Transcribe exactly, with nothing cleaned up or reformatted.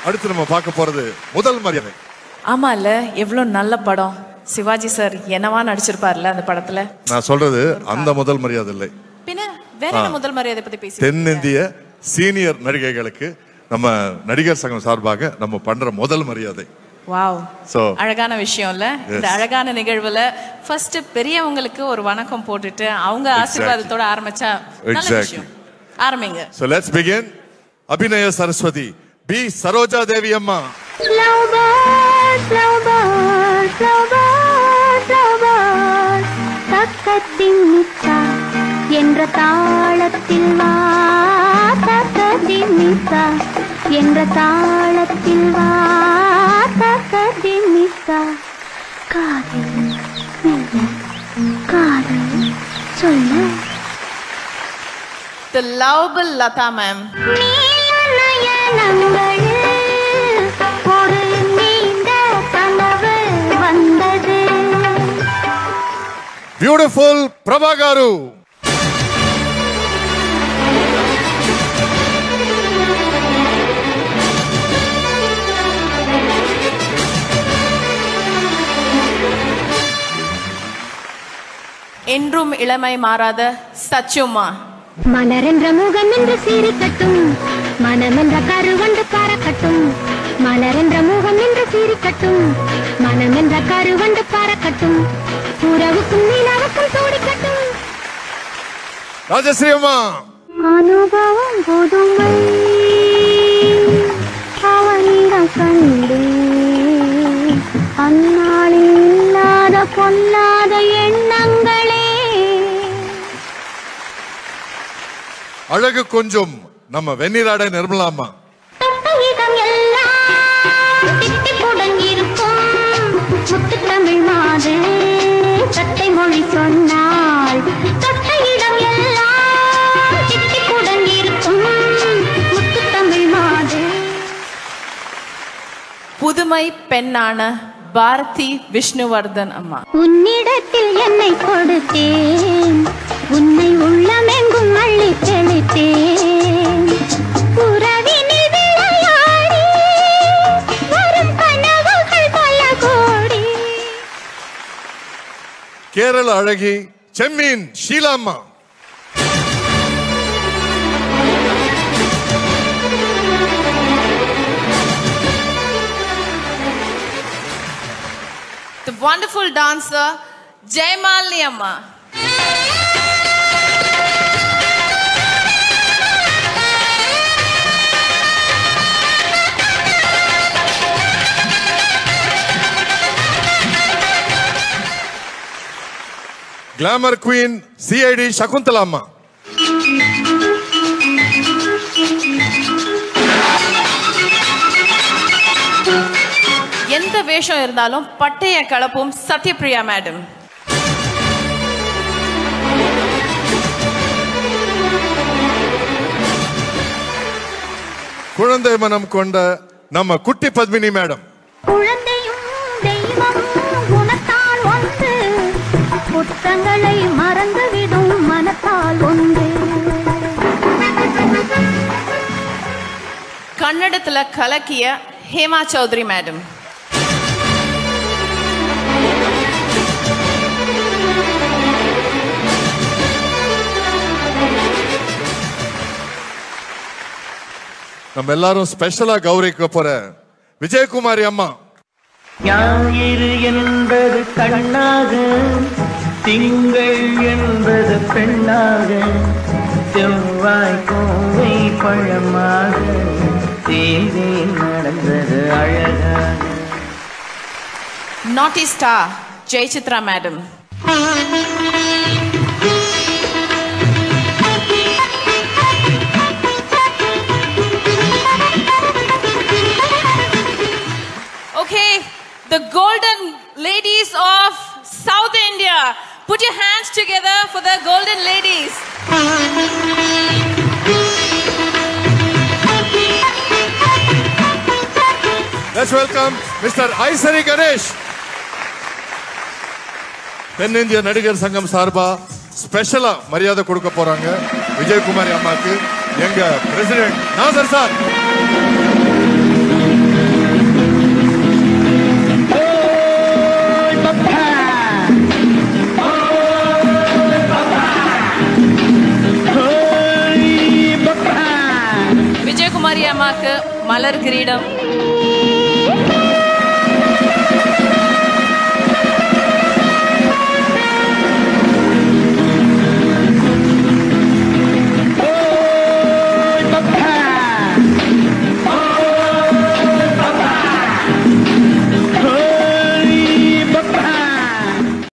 அடுத்து நம்ம பார்க்க போறது முதல் மரியாதை. ஆமால, எவ்வளவு நல்ல படம். சிவாஜி சார் என்னவா நடிச்சிருப்பார்ல அந்த படத்துல. நான் சொல்றது அந்த முதல் மரியாதை இல்லை, பின்ன வேற என்ன முதல் மரியாதை பத்தி பேசி. தென்னிந்திய சீனியர் நடிகைகளுக்கு நம்ம நடிகர் சங்கம் சார்பாக நம்ம பண்ற முதல் மரியாதை. வாவ், அழகான விஷயம் இல்ல? இந்த அழகான நிகழ்வுல ஃபர்ஸ்ட் பெரியவங்களுக்கு ஒரு வணக்கம் போட்டுட்டு அவங்க ஆசீர்வாதத்தோட ஆரம்பிச்சா நல்ல விஷயம். ஆரம்பிங்க. So let's begin. Abhinaya Saraswathi B Saroja Devi அம்மா. Slow bird, slow bird, slow bird, slow bird. தக்கதிமித்தா என்ற தாளத்தில் வா, தக்கதிமித்தா என்ற தாளத்தில் வா, தக்கதிமித்தா. காதல் காதல் சொல்ல. The lovable Lata ma'am. ஒரு நீண்ட கனவு வந்தது. Beautiful Prabhagaru. என்றும் இளமை மாறாத சச்சுமா. மலரென்ற முகம் என்று சீரிக்கட்டும், மனமென்ற கருவண்டு பறக்கட்டும். மலரென்ற முகம் என்று சீரிக்கட்டும், மனமென்ற கருவண்டு பறக்கட்டும். உறவுக்கும் நிலவுக்கும் தோடிக்கட்டும். ராஜஸ்ரீ அம்மா. அனுபவம் புதுமை அவனிடம் கண்டே, அந்நாளில் இல்லாத பொல்லாத எண்ணங்களே. அழகு கொஞ்சம் நம்ம வெண்ணிராடை நிர்மலாமா. தொட்டயிடம் எல்லாம் திட்டிப்புடன் இருக்கும் முத்து தமிழ் மாது சட்டை மொழி சொன்னால். தொட்டயிடம் எல்லாம் திட்டிப்புடன் இருக்கும் முத்து தமிழ் மாது. புதுமை பெண்ணான பாரதி விஷ்ணுவர்தன் அம்மா. உன்னிடத்தில் என்னை கொடுத்தேன், உன்னை உள்ளமெங்கும் அள்ளி தெளித்தேன். உறவினில் விளையாடி வரும் கனவுகள் பல கோடி. கேரள அழகி செம்மீன் ஷீலாம்மா. The wonderful dancer Jaimalini amma. Glamour queen C I D Shakuntala amma. எந்த வேஷம் இருந்தாலும் பட்டைய கலப்பும் சத்யபிரியா மேடம். குழந்தை மனம் கொண்ட நம்ம குட்டி பத்மினி மேடம். குழந்தையும் தெய்வமும் குணத்தால் ஒன்று, குற்றங்களை மறந்துவிடும் மனத்தால் ஒன்று. கன்னடத்துல கலக்கிய ஹேமா சௌத்ரி மேடம். நம்ம எல்லாரும் ஸ்பெஷலா கௌரவிக்க போற விஜயகுமாரி அம்மா. ஞாயிறு என்பது கண்ணாக, திங்கள் என்பது பெண்ணாக, செவ்வாய் கோவை பழமாக, தேவே நடந்தது அழகாக. Naughty star Jaychitra madam. Okay, the golden ladies of South India. Put your hands together for the golden ladies. Let's welcome Mister Aisari Ganesh. தென்னிந்திய நடிகர் சங்கம் சார்பா ஸ்பெஷலா மரியாதை கொடுக்க போறாங்க விஜயகுமாரி அம்மாக்கு எங்க பிரசிடென்ட் நாசர் சார். அம்மாக்கு மலர் கிரீடம்.